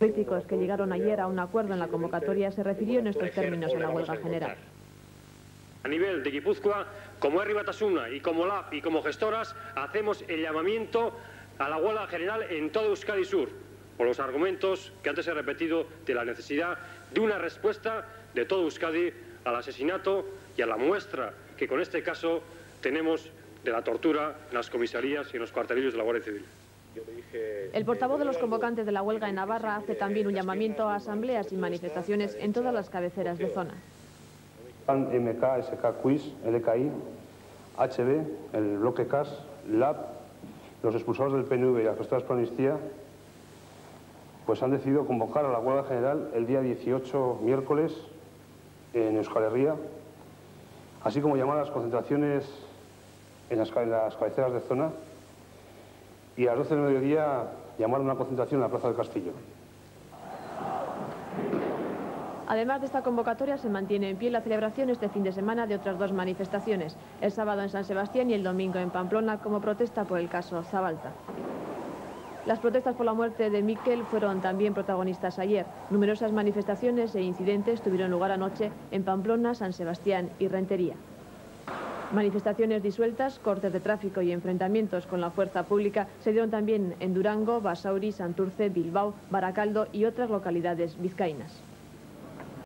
Políticos que llegaron ayer a un acuerdo en la convocatoria se refirió en estos términos en la huelga general. A nivel de Guipúzcoa, como Herri Batasuna y como LAB y como gestoras, hacemos el llamamiento a la huelga general en todo Euskadi Sur, por los argumentos que antes he repetido de la necesidad de una respuesta de todo Euskadi al asesinato y a la muestra que con este caso tenemos de la tortura en las comisarías y en los cuartelillos de la Guardia Civil. El portavoz de los convocantes de la huelga en Navarra hace también un llamamiento a asambleas y manifestaciones en todas las cabeceras de zona. MK, SK, Quiz, LKI, HB, el bloque CAS, LAB, los expulsados del PNV y las gestoras por amnistía, pues han decidido convocar a la huelga general el día 18, miércoles, en Euskal Herria, así como llamar a las concentraciones en las cabeceras de zona y a las 12 del mediodía llamar a una concentración en la Plaza del Castillo. Además de esta convocatoria, se mantiene en pie la celebración este fin de semana de otras dos manifestaciones, el sábado en San Sebastián y el domingo en Pamplona, como protesta por el caso Zabalta. Las protestas por la muerte de Mikel fueron también protagonistas ayer. Numerosas manifestaciones e incidentes tuvieron lugar anoche en Pamplona, San Sebastián y Rentería. Manifestaciones disueltas, cortes de tráfico y enfrentamientos con la fuerza pública se dieron también en Durango, Basauri, Santurce, Bilbao, Baracaldo y otras localidades vizcaínas.